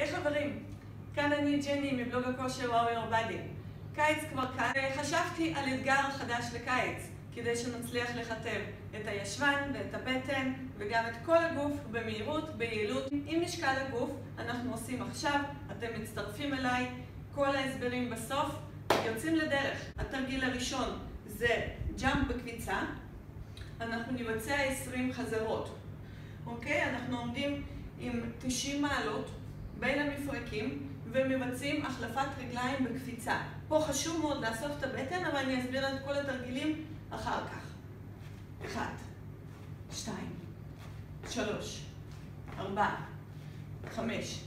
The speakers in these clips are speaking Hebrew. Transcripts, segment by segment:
היי חברים, כאן אני ג'ני מבלוג הכושר Warrior Body. קיץ כבר כאן. חשבתי על אתגר חדש לקיץ, כדי שנצליח לכתב את הישבן ואת הבטן וגם את כל הגוף במהירות, ביעילות. עם משקל הגוף אנחנו עושים עכשיו, אתם מצטרפים אליי, כל ההסברים בסוף, יוצאים לדרך. התרגיל הראשון זה ג'אמפ בקביצה, אנחנו נבצע 20 חזרות. אוקיי? אנחנו עומדים עם 90 מעלות בין המפרקים ומבצעים החלפת רגליים בקפיצה. פה חשוב מאוד לאסוף את הבטן, אבל אני אסביר את כל התרגילים אחר כך. 1, 2, 3, 4, 5.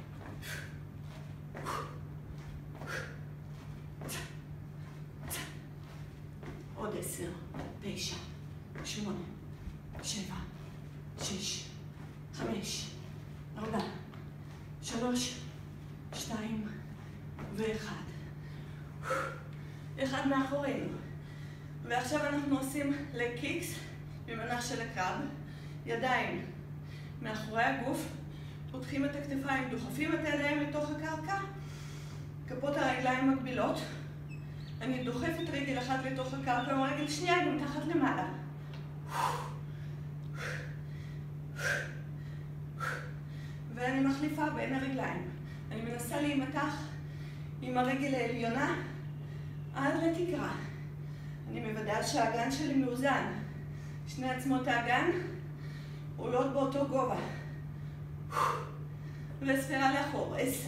עוד 10, 9, 8, 7, 6, 5, 4, 3, 2 ו1. אחד מאחורינו. ועכשיו אנחנו עושים לקיקס ממנח של הקרב. ידיים מאחורי הגוף, פותחים את הכתפיים, דוחפים את הידיים לתוך הקרקע, כפות הרגליים מקבילות. אני דוחפת רגל אחת לתוך הקרקע ורגל שנייה גם תחת למעלה. ואני מחליפה בין הרגליים. אני מנסה להימתח עם הרגל העליונה עד לתקרה. אני מוודאה שהאגן שלי מאוזן. שני עצמות האגן עולות באותו גובה. וספירה לאחור. 10,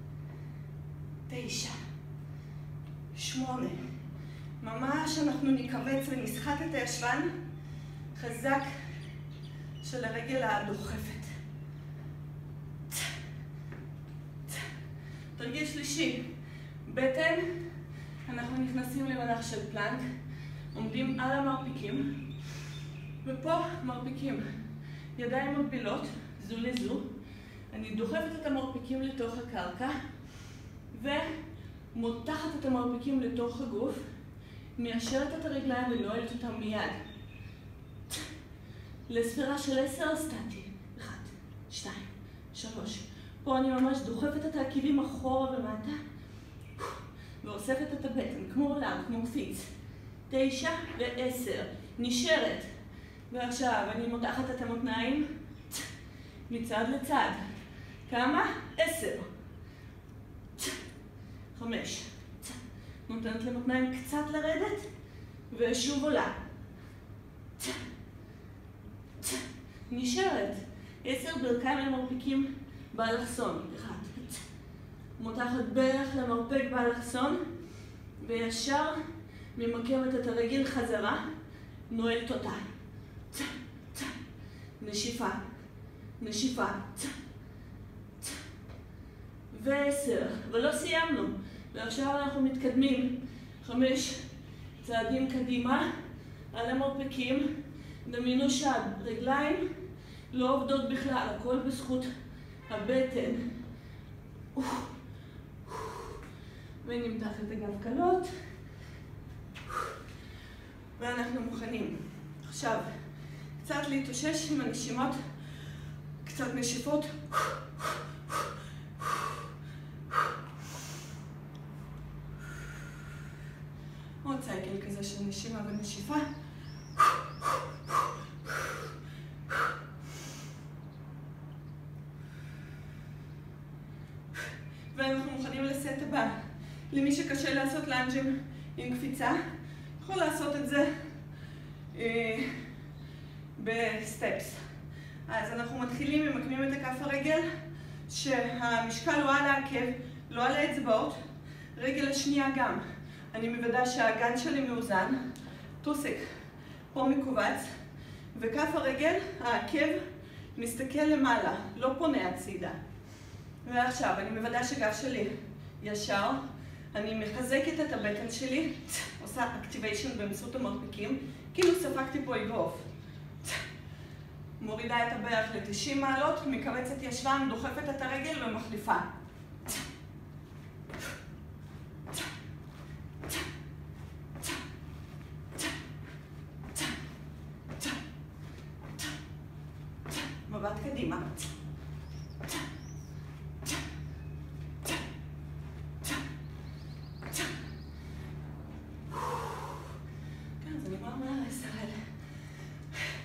9, 8. ממש אנחנו נקבץ ונסחט את הישבן חזק של הרגל הדוחפת. תרגיל שלישי, בטן, אנחנו נכנסים למנח של פלנק, עומדים על המרפיקים, ופה מרפיקים, ידיים מקבילות, זו לזו, אני דוחפת את המרפיקים לתוך הקרקע, ומותחת את המרפיקים לתוך הגוף, מיישרת את הרגליים ונועלת אותם מיד. לספירה של 10 סטטי, 1, 2, 3. פה אני ממש דוחפת את העקיבים אחורה ומטה, ואוספת את הבטן, כמו עולם, כמו פיץ. 9 ו10, נשארת. ועכשיו אני מותחת את המותניים מצד לצד. כמה? 10. 5. נותנת למותניים קצת לרדת, ושוב עולה. נשארת. 10 ברכיים למרפיקים באלכסון. 1. מותחת ברך למרפק באלכסון, וישר ממקמת את הרגל חזרה, נועלת אותה. נשיפה, נשיפה. ו10. ולא סיימנו. ועכשיו אנחנו מתקדמים 5 צעדים קדימה על המרפקים. דמיינו שהרגליים לא עובדות בכלל, הכל בזכות הבטן. ונמתח את הגב קלות. ואנחנו מוכנים. עכשיו, קצת להתאושש עם הנשימות, קצת נשיפות. עוד סייקל כזה של נשימה ונשיפה. ואנחנו מוכנים לסט הבא. למי שקשה לעשות לנג'ים עם קפיצה, יכול לעשות את זה בסטפס. אז אנחנו מתחילים ממקמים את הכף הרגל, שהמשקל לא על העקב, לא על האצבעות, רגל השנייה גם. אני מוודא שהאגן שלי מאוזן, טוסיק פה מקובץ, וכף הרגל, העקב, מסתכל למעלה, לא פונה הצידה. ועכשיו אני מוודא שגב שלי ישר, אני מחזקת את הבטן שלי, עושה אקטיביישן באמצעות המרפקים, כאילו ספקתי פה אגרוף. מורידה את הברך ל-90 מעלות, מקבצת ישבן, דוחפת את הרגל ומחליפה. מבט קדימה.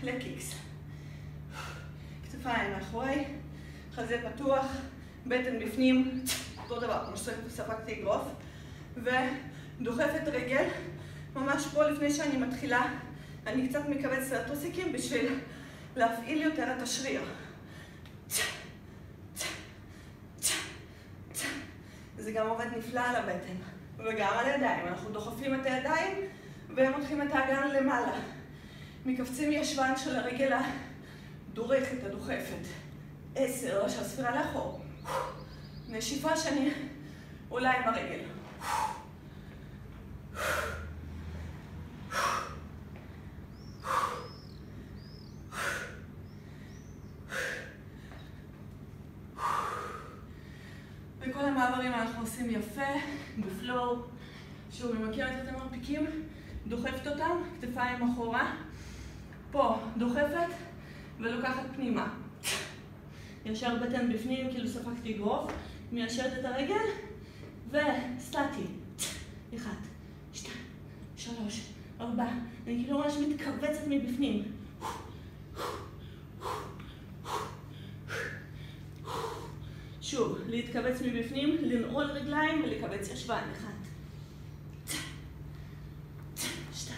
פלקיקס. כתפיים מאחורי, חזה פתוח, בטן בפנים, אותו דבר, כמו שספקתי אגרוף, ודוחפת רגל, ממש פה לפני שאני מתחילה, אני קצת מכווצת את הטוסיקים בשביל להפעיל יותר את השריר. זה גם עובד נפלא על הבטן, וגם על הידיים. אנחנו דוחפים את הידיים ומותחים את האגן למעלה. מקפצים ישבן של הרגל הדורכת, הדוחפת. 10, שהספירה לאחור. נשיפה שאני עולה עם הרגל. וכל המעברים אנחנו עושים יפה, בפלואו. שוב, ממקמת את המרפיקים, דוחפת אותם, כתפיים אחורה. פה, דוחפת ולוקחת פנימה. ישר בטן בפנים, כאילו ספקתי אגרוף. מיישרת את הרגל, וסטטי. 1, 2, 3, 4. אני כאילו ממש מתכווצת מבפנים. שוב, להתכווץ מבפנים, לנעול רגליים ולכווץ ישבן. 1, 2,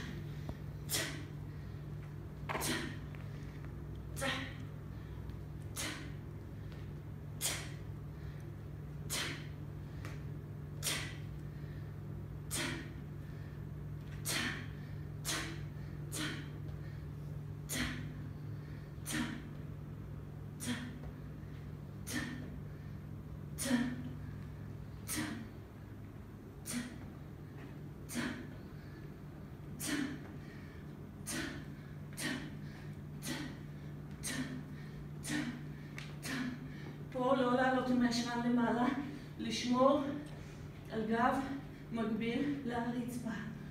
פה לא לעלות עם הישבן למעלה, לשמור על גב מקביל לרצפה.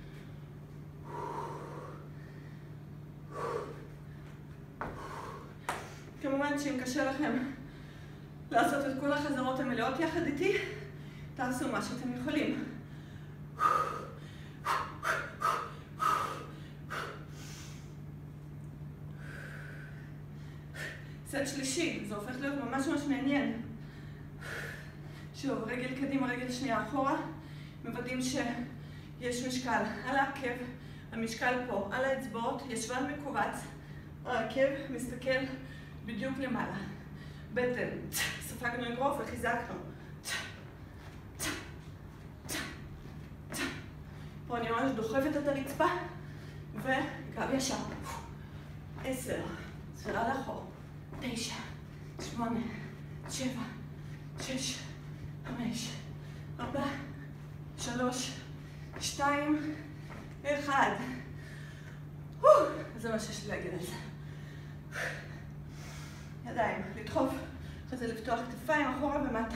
כמובן שאם קשה לכם לעשות את כל החזרות המלאות יחד איתי, תעשו מה שאתם יכולים. סט שלישי, זה הופך להיות ממש מעניין. שוב, רגל קדימה, רגל שנייה אחורה. מוודאים שיש משקל על העקב, המשקל פה על האצבעות, ישבן מכווץ, העקב מסתכל בדיוק למעלה. בטן, ספגנו אגרוף וחיזקנו. פה אני ממש דוחפת את הרצפה וקו ישר. 10, ספירה לאחור. 9, 8, 7, 6, 5, 4, 3, 2, 1. זה מה שיש לי להגיד על זה. ידיים, לדחוף, אחרי זה לפתוח כתפיים אחורה ומטה.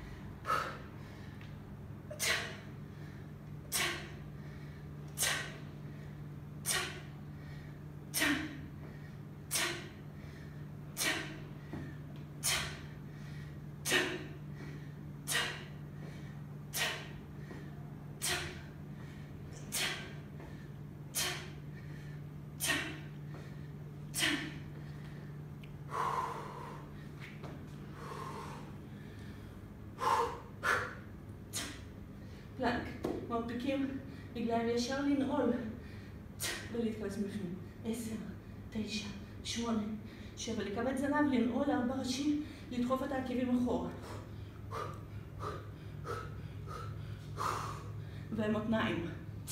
פלנק, מרפקים, רגליים ישר לנעול ולהתכווץ מבפנים. 10, 9, 8, 7, לכווץ זנב, לנעול 4 ראשי, לדחוף את העקבים אחורה. ומותניים.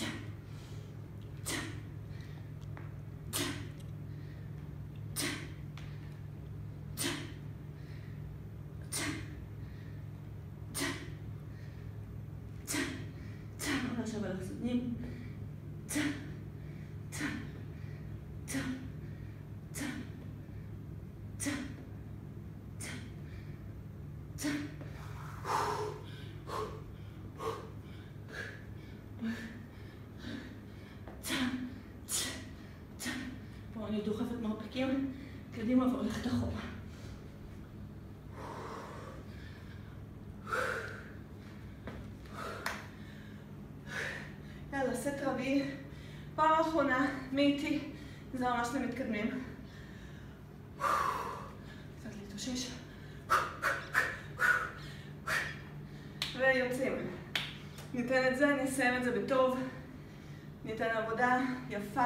עכשיו על החסונים. פה אני דוחפת מרפקים קדימה והולכת אחורה. יאללה, סט רביעי, פעם אחרונה, מי איתי? זה ממש למתקדמים. נשמש. ויוצאים. ניתן את זה, נסיים את זה בטוב. ניתן עבודה יפה.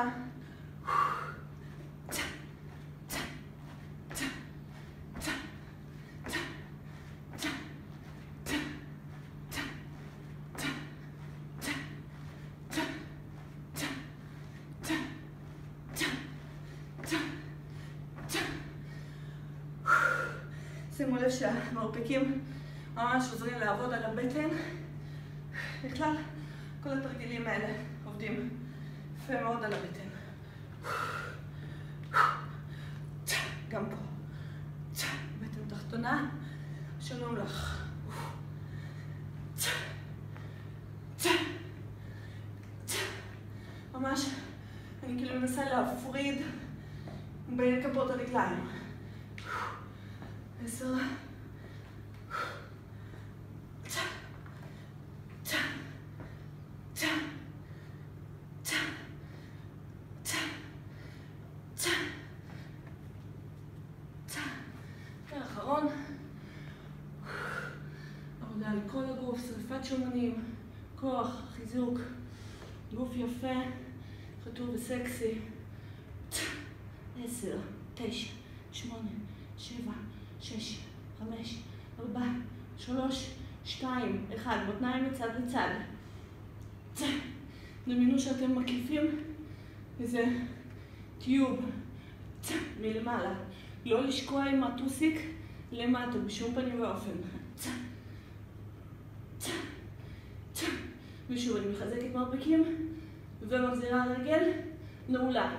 שימו לב שהמרפקים ממש עוזרים לעבוד על הבטן. בכלל, כל התרגילים האלה עובדים יפה מאוד על הבטן. גם פה. בטן תחתונה, שלום לך. ממש, אני כאילו מנסה להפריד בין כפות הרגליים. 10. האחרון. עבודה על כל הגוף, שריפת שומנים, כוח, חיזוק, גוף יפה, חתור וסקסי. 10, 9, 8, 7, 6, 5, 4, 3, 2, 1. מותניים מצד לצד. דמיינו שאתם מקיפים איזה טיוב מלמעלה. לא לשקוע עם הטוסיק למטה בשום פנים ואופן. ושוב, אני מחזקת מרפקים ומחזירה רגל נעולה.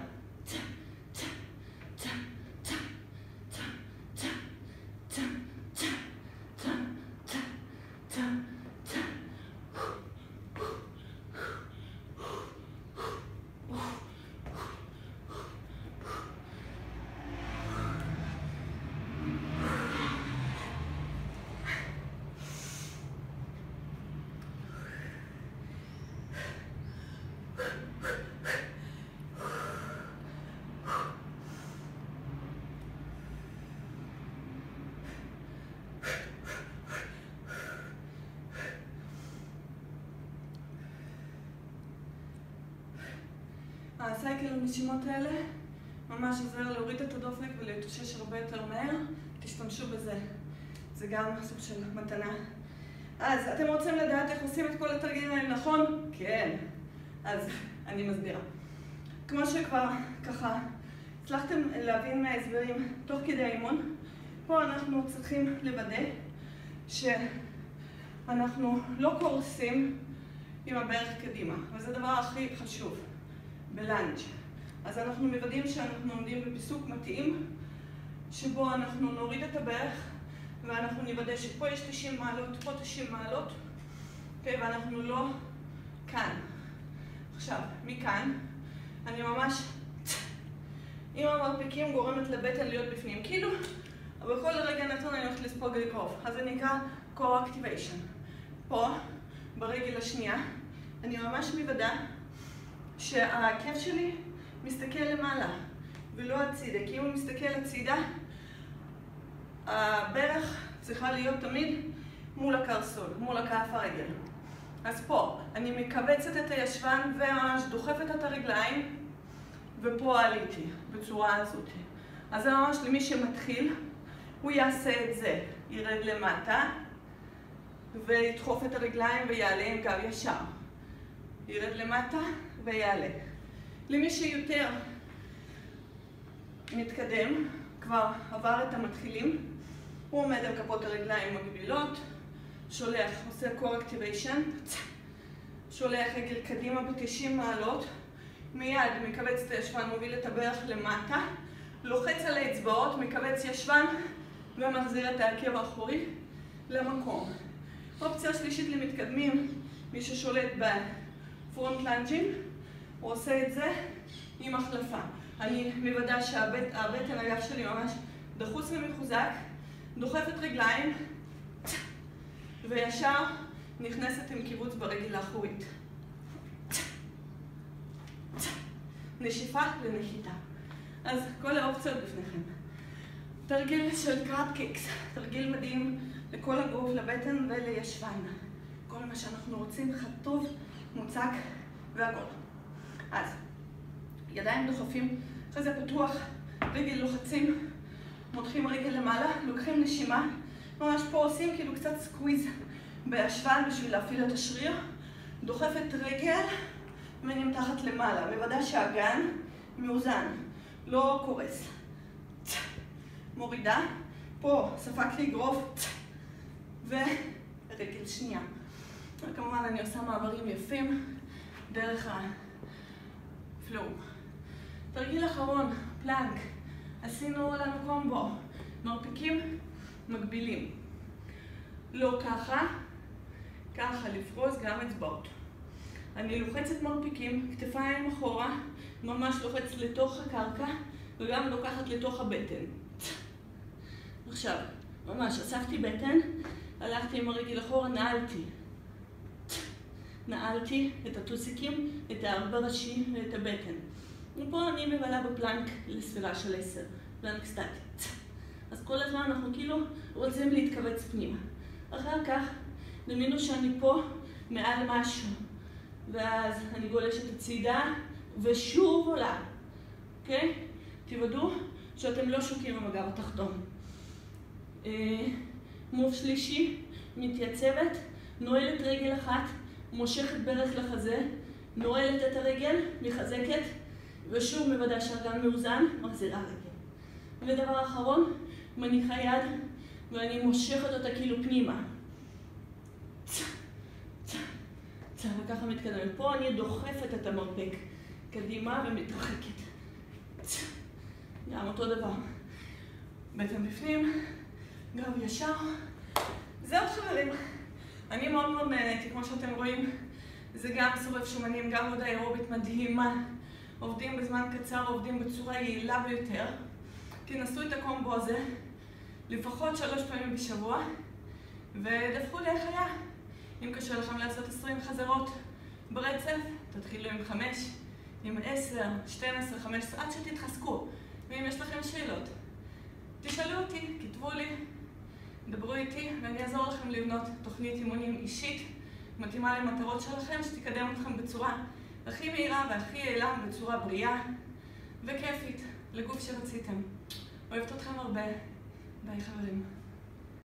הסייקל הנשימות האלה ממש עוזר להוריד את הדופק ולהתאושש הרבה יותר מהר. תשתמשו בזה. זה גם סוג של מתנה. אז אתם רוצים לדעת איך עושים את כל התרגילים האלה, נכון? כן. אז אני מסבירה. כמו שכבר ככה הצלחתם להבין מההסברים תוך כדי האימון, פה אנחנו צריכים לוודא שאנחנו לא קורסים עם הברך קדימה. וזה הדבר הכי חשוב. בלנג'. אז אנחנו מוודאים שאנחנו עומדים בפיסוק מתאים, שבו אנחנו נוריד את הברך, ואנחנו נוודא שפה יש 90 מעלות, פה 90 מעלות, ואנחנו לא כאן. עכשיו, מכאן, אני ממש, עם המרפקים גורמת לבטן להיות בפנים. כאילו, בכל רגע נתון אני הולכת לספוג אגרוף. אז זה נקרא core activation. פה, ברגל השנייה, אני ממש מוודא שהעקב שלי מסתכל למעלה ולא הצידה, כי אם הוא מסתכל הצידה, הברך צריכה להיות תמיד מול הקרסול, מול כף הרגל. אז פה אני מקבצת את הישבן וממש דוחפת את הרגליים, ופה עליתי בצורה הזאת. אז זה ממש למי שמתחיל, הוא יעשה את זה, ירד למטה וידחוף את הרגליים ויעלה עם גב ישר. ירד למטה ויעלה. למי שיותר מתקדם, כבר עבר את המתחילים, הוא עומד על כפות הרגליים מגבילות, שולח, עושה core activation, שולח רגל קדימה ב-90 מעלות, מיד מקבץ את הישבן, מוביל את הברך למטה, לוחץ על האצבעות, מקבץ ישבן ומחזיר את העקב האחורי למקום. אופציה שלישית למתקדמים, מי ששולט בפרונט לנג'ים, הוא עושה את זה עם החלפה. אני מוודא שהבטן הגב שלי ממש דחוץ ומחוזק, דוחפת רגליים וישר נכנסת עם קיבוץ ברגל האחורית. נשיפה לנחיתה. אז כל האופציות בפניכם. תרגיל של קראפקיקס, תרגיל מדהים לכל הגוף, לבטן ולישבן. כל מה שאנחנו רוצים, חטוב, מוצק והכל. אז, ידיים דוחפים, אחרי זה פתוח, רגל לוחצים, מותחים רגל למעלה, לוקחים נשימה, ממש פה עושים כאילו קצת סקוויז בישבן בשביל להפעיל את השריר, דוחפת רגל ונמתחת למעלה, מוודא שהאגן מאוזן, לא קורס. מורידה, פה ספקתי אגרוף ורגל שנייה. וכמובן אני עושה מעברים יפים דרך הפלואו. תרגיל אחרון, פלנק. עשינו לנו קומבו, מרפיקים, מגבילים. לא ככה, ככה לפרוס גם אצבעות. אני לוחצת מרפיקים, כתפיים אחורה, ממש לוחצת לתוך הקרקע וגם לוקחת לתוך הבטן. עכשיו, ממש אספתי בטן, הלכתי עם הרגל אחורה, נעלתי את הטוסיקים, את הארבע ראשי ואת הבטן. ופה אני מבלה בפלנק לספירה של 10, פלנק סטטי. אז כל הזמן אנחנו כאילו רוצים להתכווץ פנימה. אחר כך דמיינו שאני פה מעל משהו, ואז אני גולשת הצידה ושוב עולה, אוקיי? תוודאו שאתם לא שוקים עם הגב התחתון. מוב שלישי, מתייצבת, נועלת רגל אחת, מושכת ברך לחזה, נועלת את הרגל, מחזקת, ושוב מוודא שהאגן מאוזן, מחזירה רגל. ודבר אחרון, מניחה יד, ואני מושכת אותה כאילו פנימה. וככה מתקדמת. פה אני דוחפת את המרפק קדימה ומתרחקת. גם אותו דבר. בטן בפנים, גב ישר. זהו חברים. אני מאוד מאוד נהניתי, כמו שאתם רואים. זה גם שורף שומנים, גם עבודה אירובית מדהימה. עובדים בזמן קצר, עובדים בצורה יעילה ביותר. תנסו את הקומבו הזה לפחות 3 פעמים בשבוע, ודווחו לי איך היה. אם קשה לכם לעשות 20 חזרות ברצף, תתחילו עם 5, עם 10, 12, 15, עד שתתחזקו. ואם יש לכם שאלות, תשאלו אותי, כתבו לי, דברו איתי, ואני אעזור לכם לבנות תוכנית אימונים אישית, מתאימה למטרות שלכם, שתקדם אתכם בצורה הכי מהירה והכי יעילה, בצורה בריאה וכיפית, לגוף שרציתם. אוהבת אתכם הרבה. ביי חברים.